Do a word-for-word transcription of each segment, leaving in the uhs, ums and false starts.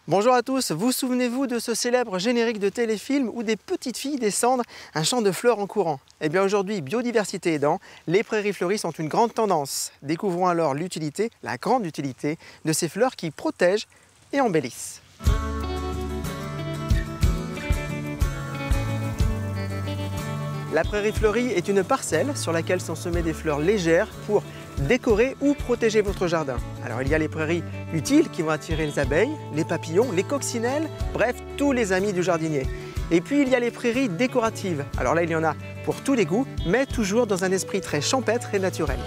Bonjour à tous, vous souvenez-vous de ce célèbre générique de téléfilm où des petites filles descendent un champ de fleurs en courant? Eh bien aujourd'hui, biodiversité aidant, les prairies fleuries sont une grande tendance. Découvrons alors l'utilité, la grande utilité, de ces fleurs qui protègent et embellissent. La prairie fleurie est une parcelle sur laquelle sont semées des fleurs légères pour décorer ou protéger votre jardin. Alors il y a les prairies utiles qui vont attirer les abeilles, les papillons, les coccinelles, bref, tous les amis du jardinier. Et puis il y a les prairies décoratives. Alors là il y en a pour tous les goûts, mais toujours dans un esprit très champêtre et naturel.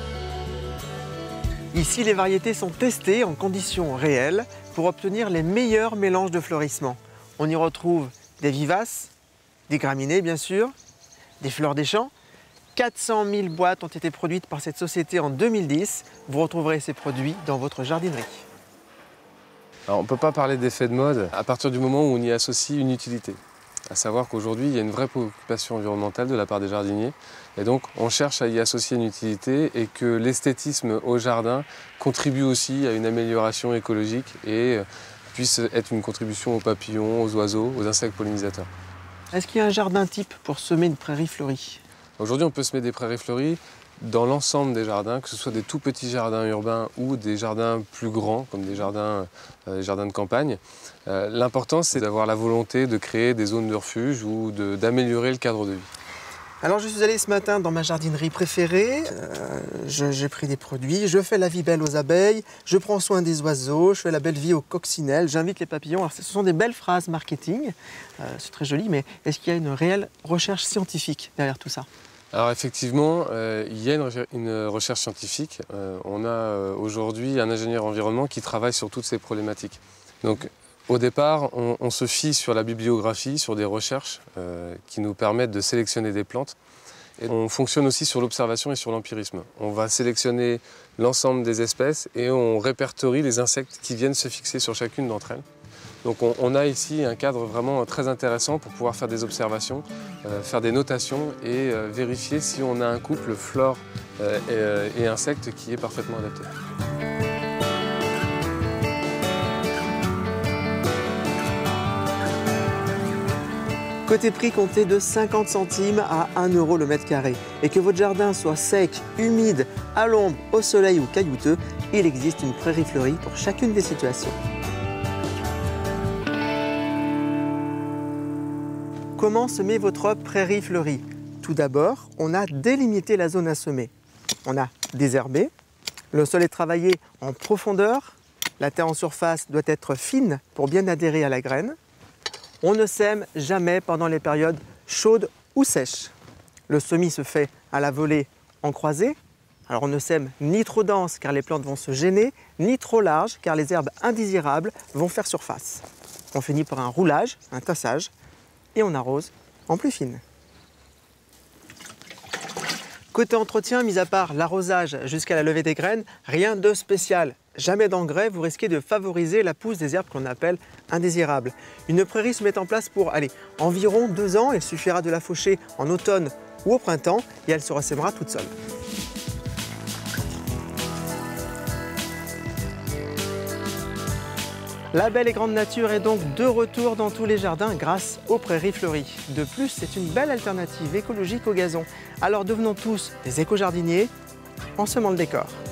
Ici les variétés sont testées en conditions réelles pour obtenir les meilleurs mélanges de fleurissement. On y retrouve des vivaces, des graminées bien sûr, des fleurs des champs. quatre cent mille boîtes ont été produites par cette société en deux mille dix. Vous retrouverez ces produits dans votre jardinerie. Alors, on ne peut pas parler d'effet de mode à partir du moment où on y associe une utilité. À savoir qu'aujourd'hui, il y a une vraie préoccupation environnementale de la part des jardiniers. Et donc, on cherche à y associer une utilité et que l'esthétisme au jardin contribue aussi à une amélioration écologique et puisse être une contribution aux papillons, aux oiseaux, aux insectes pollinisateurs. Est-ce qu'il y a un jardin type pour semer une prairie fleurie? Aujourd'hui, on peut semer des prairies fleuries dans l'ensemble des jardins, que ce soit des tout petits jardins urbains ou des jardins plus grands, comme des jardins, euh, des jardins de campagne. Euh, L'important, c'est d'avoir la volonté de créer des zones de refuge ou d'améliorer le cadre de vie. Alors, je suis allé ce matin dans ma jardinerie préférée. Euh, J'ai pris des produits, je fais la vie belle aux abeilles, je prends soin des oiseaux, je fais la belle vie aux coccinelles, j'invite les papillons. Alors, ce sont des belles phrases marketing, euh, c'est très joli, mais est-ce qu'il y a une réelle recherche scientifique derrière tout ça? Alors effectivement, euh, il y a une, recher une recherche scientifique. Euh, on a euh, aujourd'hui un ingénieur environnement qui travaille sur toutes ces problématiques. Donc au départ, on, on se fie sur la bibliographie, sur des recherches euh, qui nous permettent de sélectionner des plantes. Et on fonctionne aussi sur l'observation et sur l'empirisme. On va sélectionner l'ensemble des espèces et on répertorie les insectes qui viennent se fixer sur chacune d'entre elles. Donc on, on a ici un cadre vraiment très intéressant pour pouvoir faire des observations, euh, faire des notations et euh, vérifier si on a un couple flore euh, et, euh, et insectes qui est parfaitement adapté. Côté prix, comptez de cinquante centimes à un euro le mètre carré. Et que votre jardin soit sec, humide, à l'ombre, au soleil ou caillouteux, il existe une prairie fleurie pour chacune des situations. Comment semer votre prairie fleurie? Tout d'abord, on a délimité la zone à semer. On a désherbé, le sol est travaillé en profondeur, la terre en surface doit être fine pour bien adhérer à la graine. On ne sème jamais pendant les périodes chaudes ou sèches. Le semis se fait à la volée en croisée. Alors on ne sème ni trop dense car les plantes vont se gêner, ni trop large car les herbes indésirables vont faire surface. On finit par un roulage, un tassage, et on arrose en plus fine. Côté entretien, mis à part l'arrosage jusqu'à la levée des graines, rien de spécial. Jamais d'engrais, vous risquez de favoriser la pousse des herbes qu'on appelle indésirables. Une prairie se met en place pour allez, environ deux ans. Il suffira de la faucher en automne ou au printemps et elle se ressèmera toute seule. La belle et grande nature est donc de retour dans tous les jardins grâce aux prairies fleuries. De plus, c'est une belle alternative écologique au gazon. Alors devenons tous des éco-jardiniers en semant le décor.